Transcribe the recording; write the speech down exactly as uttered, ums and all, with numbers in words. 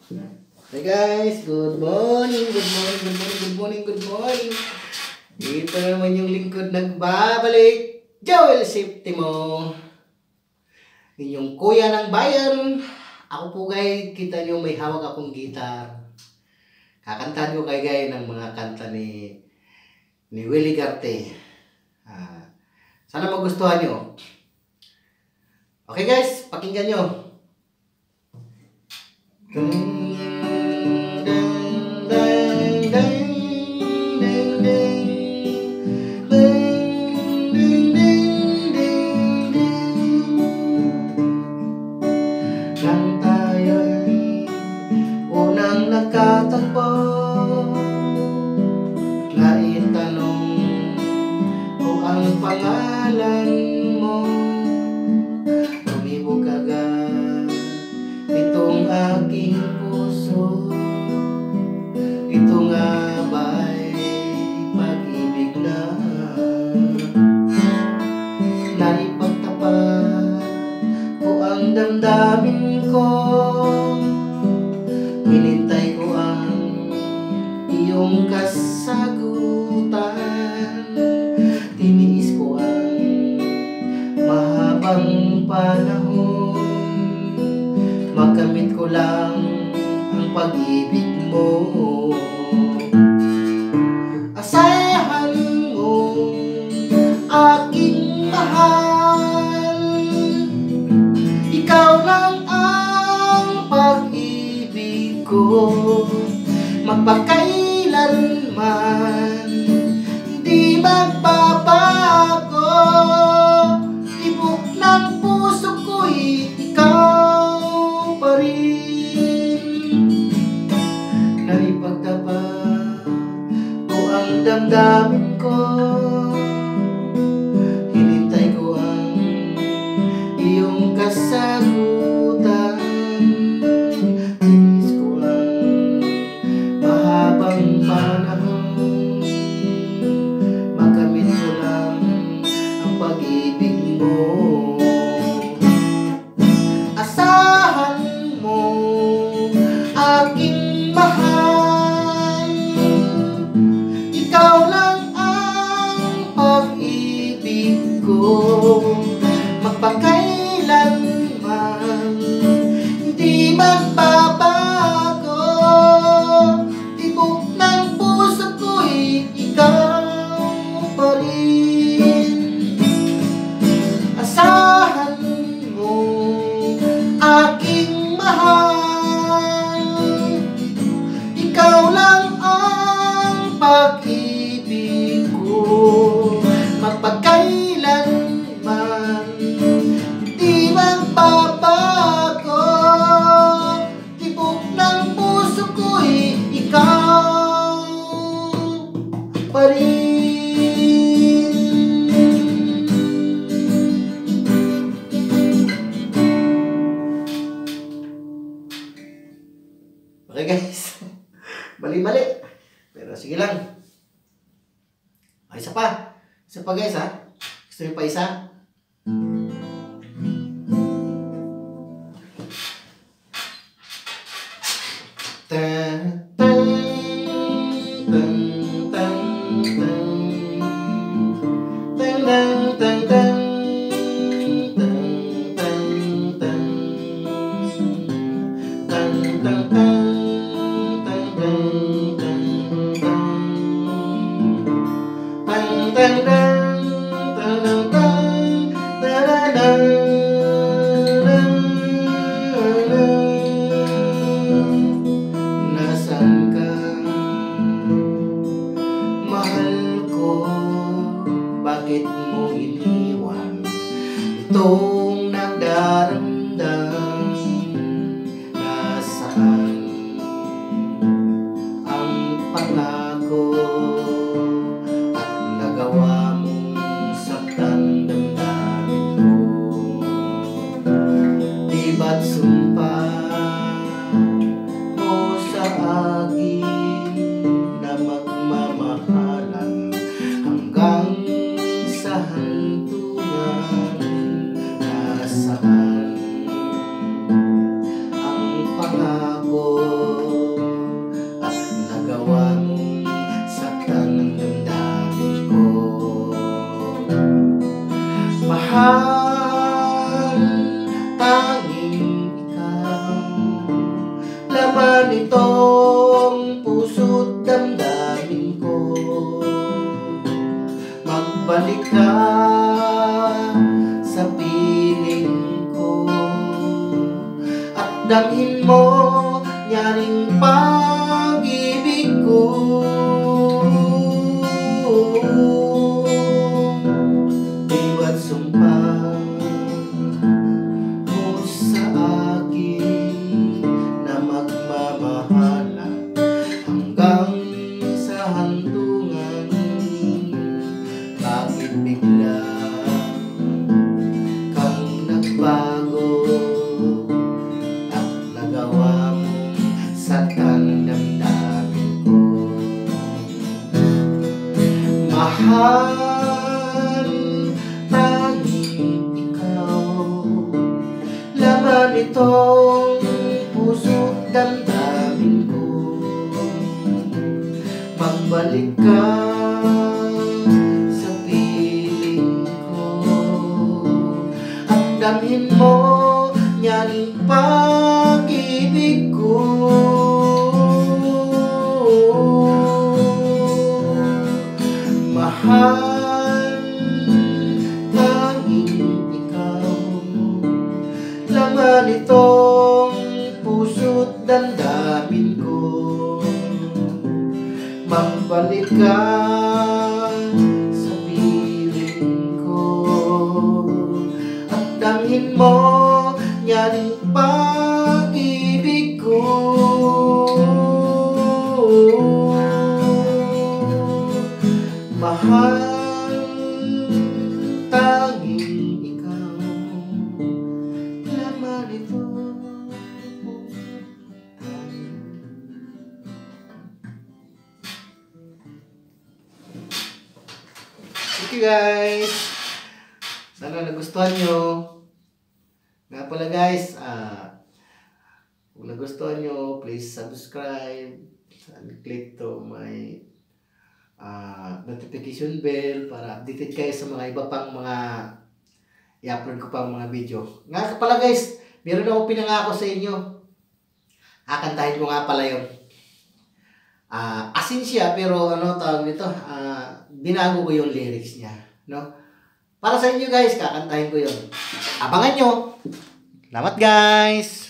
Hey guys, good morning, good morning, good morning, good morning, good morning. Ito naman yung lingkod nagbabalik, Joel Safety mo. Inyong kuya ng bayan. Ako po guys, kita nyo may hawak akong gitar. Kakantahan ko kay guys ng mga kanta ni ni Willie Garte. Ah, sana magustuhan nyo. Okay guys, pakinggan nyo. Nang tayo'y unang nagkatagpo, naitanong ko ang pangalan mo. Tumibok agad itong aking puso. Ito nga ba'y pag-ibig na naipagtapat ko ang damdamin ko. Hinintay ko ang iyong kasagutan. Tiniis ko ang mahabang panahon. Makamit ko lang ang pag-ibig mo. Asahan mo, aking mahal, ikaw lang ang pag-ibig ko. Magpakailanman hindi magbabago. Tibok ng puso ko'y ikaw pa rin. Naipagtapat ko ang damdamin ko. Hinintay ko ang iyong kasagutan. Tinis ko ang mahabang panahon. Makamit ko lang ang pag-ibig mo. Asahan mo, aking mahal, ikaw lang ang pag-ibig ko. Magpakailanman hindi magbabago. Tibok ng puso ko'y ikaw pa rin. Asahan mo, aking mahal, ikaw lang ang pag-ibig ko. Magpagkailanman hindi magbabago. Tibok ng puso ko'y ikaw pa rin. Okay guys, mali-mali. Pero sige lang. Ay, isa pa. Isa pa guys ha. Gusto nyo pa isa? Tan, tan, tan, tan, tan. Tan, tan, tan, tan. Tan, tan, tan. Tan, tan, tan. Nasaan ka, mahal ko? Bakit mo iniwan itong nagdaramdam? Nasaan ang pangako at nagawa mong saktan damdamin ko? Di ba't sumpa mo sa akin na magmamahalan hanggang sa hantungan? Nasaan ang pangako Laman itong puso't damdamin ko, magbalik ka sa piling ko at damhin mo nyaring pag-ibig ko. Iwa't sumpah mo sa akin na magmamahala hanggang sa handungan. Bakit bigla kang nagbago at nagawa mo saktan damdamin ko? Mahal, tanging ikaw, laman itong puso't damdamin ko. Magbalik ka sa piling ko at damhin mo nyaring pag-ibig ko. Mahal, tanging ikaw, laman itong puso't damdamin ko. Magbalik ka sa piling ko at damhin mo nyaring pag-ibig ko. Mahal, tanging ikaw, laman ito. Thank you guys. Sana nagustuhan nyo. Nga pala guys, ah, kung nagustuhan nyo, please subscribe and click to my uh, notification bell para updated kayo sa mga iba pang mga i-upload ko pang mga video. Nga pala guys, meron ako pinangako sa inyo. Kakantahin ko nga pala yun. Uh, asin siya pero ano tawag nito, uh, binago ko yung lyrics niya, no? Para sa inyo guys, kakantahin ko yun. Abangan nyo. Salamat guys.